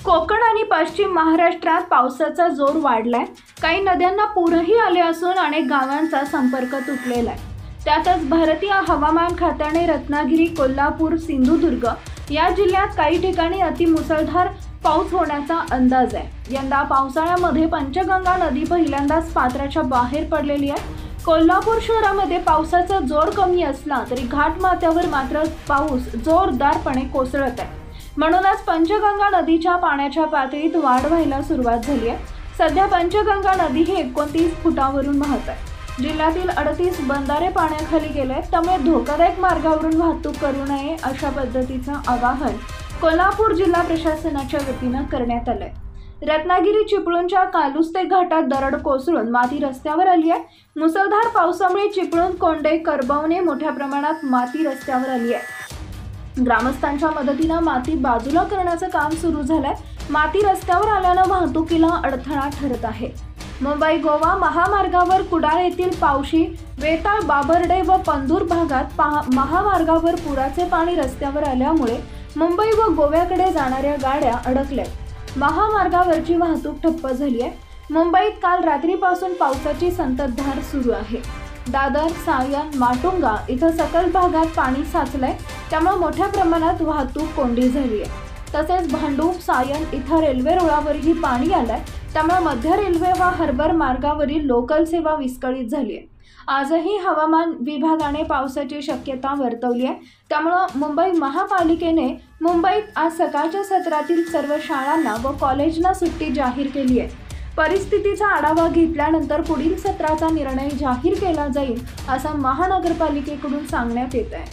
कोकण आणि पश्चिम महाराष्ट्रात पावसाचा जोर वाढलाय। काही नद्यांना पूरही आले असून अनेक गावांचा संपर्क तुटलेला आहे। त्यातच भारतीय हवामान खात्याने रत्नागिरी, कोल्हापूर, सिंधुदुर्ग या जिल्ह्यात काही ठिकाणी अतिमुसळधार पाऊस होण्याचा अंदाज आहे। यंदा पावसाळ्यामध्ये पंचगंगा नदी पहिल्यांदाच पात्राच्या बाहेर पडलेली आहे। कोल्हापूर शहरामध्ये पावसाचा जोर कमी असला तरी घाटमाथ्यावर मात्र पाऊस जोरदारपणे कोसळत आहे। म्हणूनच पंचगंगा नदीच्या पाण्याच्या पातळीत वाढ व्हायला सुरुवात झाली आहे। सध्या पंचगंगा नदी ही 29 फुटावरून वाहत आहे। जिल्ह्यातील 38 बंधारे पाण्याखाली गेले, त्यामुळे धोकादायक मार्गावरून वाहतूक करू नये अशा पद्धतीचं आवाहन कोल्हापूर जिल्हा प्रशासनाच्या वतीनं करण्यात आलंय। रत्नागिरी चिपळूणच्या कालुस्ते घाटात दरड कोसळून माती रस्त्यावर आली आहे। मुसळधार पावसामुळे चिपळूण, कोंडे, करबवणे मोठ्या प्रमाणात माती रस्त्यावर आली आहे। ग्रामस्थांच्या मदतीने माती बाजूला करण्याचं काम सुरू झालंय। माती रस्त्यावर आल्यानं वाहतुकीला अडथळा ठरत आहे। मुंबई गोवा महामार्गावर कुडाळ येथील पावशी, वेताळ, बाबर्डे व पंदूर भागात महामार्गावर पुराचे पाणी रस्त्यावर आल्यामुळे मुंबई व गोव्याकडे जाणाऱ्या गाड्या अडकल्या। महामार्गावरची वाहतूक ठप्प झाली आहे। मुंबईत काल रात्रीपासून पावसाची संततधार सुरू आहे। दादर, सायन, माटुंगा इथं सकल भागात पाणी साचलंय, त्यामुळे मोठ्या प्रमाणात वाहतूक कोंडी झाली आहे। तसेच भांडूप, सायन इथं रेल्वे रुळावरही पाणी आलंय, त्यामुळे मध्य रेल्वे व हार्बर मार्गावरील लोकल सेवा विस्कळीत झाली आहे। आजही हवामान विभागाने पावसाची शक्यता वर्तवली आहे, त्यामुळे मुंबई महापालिकेने मुंबईत आज सकाळच्या सत्रातील सर्व शाळांना व कॉलेजना सुट्टी जाहीर केली आहे। परिस्थितीचा आढावा घेतल्यानंतर पुढील सत्राचा निर्णय जाहीर केला जाईल असं महानगरपालिकेकडून सांगण्यात येत आहे।